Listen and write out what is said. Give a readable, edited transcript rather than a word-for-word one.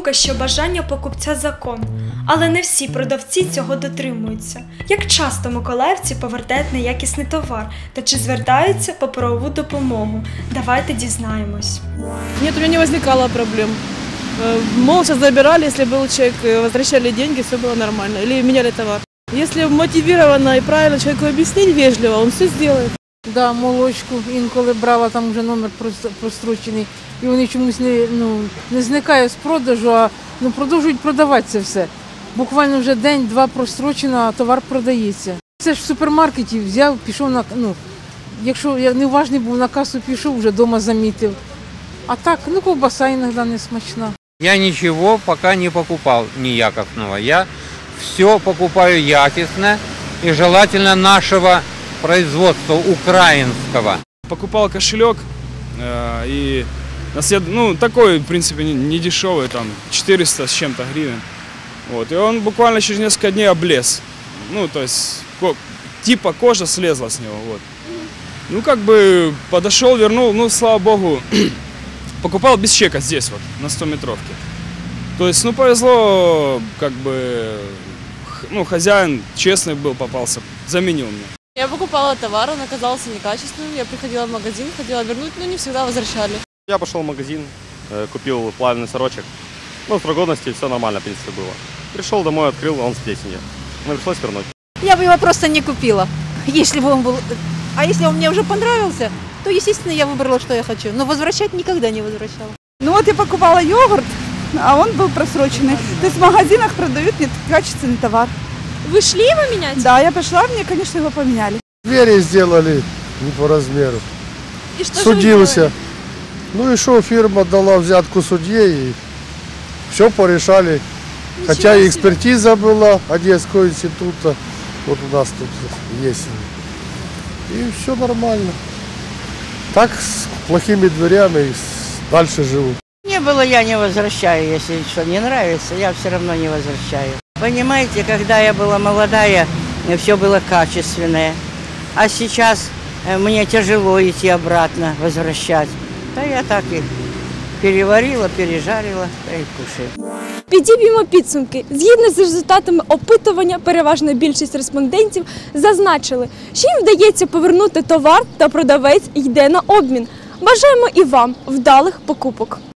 думка, що бажання покупця – закон, але не всі продавці цього дотримуються. Як часто миколаївці повертають неякісний товар та чи звертаються по правову допомогу? Давайте дізнаємось. Нет, у меня не возникало проблем. Молча забирали, если был чек, возвращали деньги, все было нормально. Или меняли товар. Если мотивированно и правильно человеку объяснить вежливо, он все сделает. Да, молочку інколи брала, там вже номер прострочений, і вони чомусь не зникають з продажу, а продовжують продавати це все. Буквально вже день-два прострочено, а товар продається. Це ж в супермаркеті взяв, пішов на, якщо я неуважний був, на касу пішов, вже вдома замітив. А так, ковбаса іноді не смачна. Я ничего пока не покупал неякостного. Я все покупаю якостно и желательно нашего производства, украинского. Покупал кошелек и такой, в принципе, не дешевый, там 400 с чем-то гривен. Вот, и он буквально через несколько дней облез. То есть, типа кожа слезла с него. Вот. Подошел, вернул, слава богу, покупал без чека здесь, вот, на 100-метровке. То есть, повезло, хозяин честный был, попался, заменил мне. Я покупала товар, он оказался некачественным. Я приходила в магазин, хотела вернуть, но не всегда возвращали. Я пошел в магазин, купил плавленый сорочек. Срок годности все нормально, в принципе, было. Пришел домой, открыл, он с плесенью. Пришлось вернуть. Я бы его просто не купила, если бы он был... А если он мне уже понравился, то, естественно, я выбрала, что я хочу. Но возвращать никогда не возвращала. Я покупала йогурт, а он был просроченный. То есть в магазинах продают некачественный товар. Ви шли его менять? Да, я пошла, мне, конечно, его поменяли. Двери сделали не по размеру. И что Судился. И что, фирма дала взятку судье и все порешали. Хотя и экспертиза была Одесского института. Вот у нас тут есть. И все нормально. Так с плохими дверями дальше живу. Не было, я не возвращаю. Если что не нравится, я все равно не возвращаю. Понимаете, когда я была молодая, все было качественное. А сейчас мне тяжело идти обратно, возвращать. Да я так и переварила, пережарила, да и кушаю. Підіб'ємо підсумки. Згідно з результатами опитування, переважна більшість респондентів зазначили, що їм вдається повернути товар та продавець йде на обмін. Бажаємо і вам вдалих покупок!